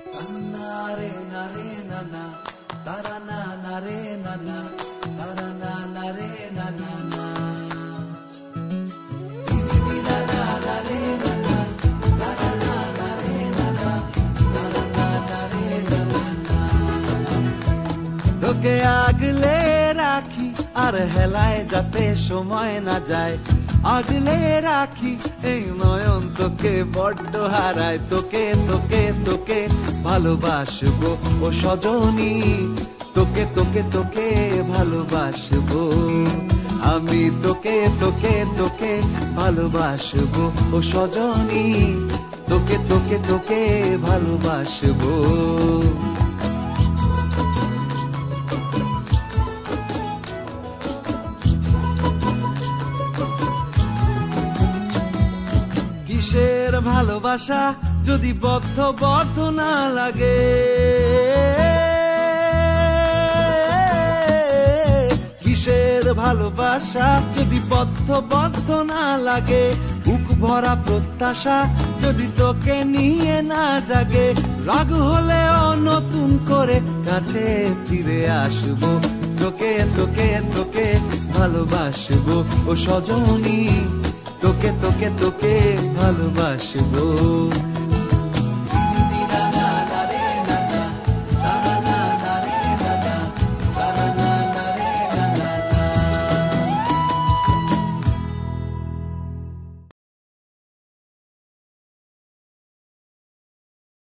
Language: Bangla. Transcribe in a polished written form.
নারে নারে নানা তারা না নারে নানা তারা না নারে নানা না তোকে আগলে রাখি আর হেলায় যাতে সময় না যায়, আগলে রাখি এই নয়ন তোকে বড্ড হারায়। তোকে তোকে তোকে ভালোবাসবো ও সজনী, তোকে তোকে তোকে ভালোবাসবো আমি, তোকে তোকে তোকে ভালোবাসবো ও সজনী, তোকে তোকে তোকে ভালোবাসবো। কিসের ভালোবাসা যদি বদ্ধ বদ্ধ না লাগে, কিসের ভালোবাসা যদি বদ্ধ বদ্ধ না লাগে, বুক ভরা প্রত্যাশা যদি তোকে নিয়ে না জাগে, রাগ হলেও নতুন করে কাছে ফিরে আসবো, তোকে তোকে তোকে ভালোবাসবো ও সজনী, তোকে তোকে তোকে ভালোবাসবো।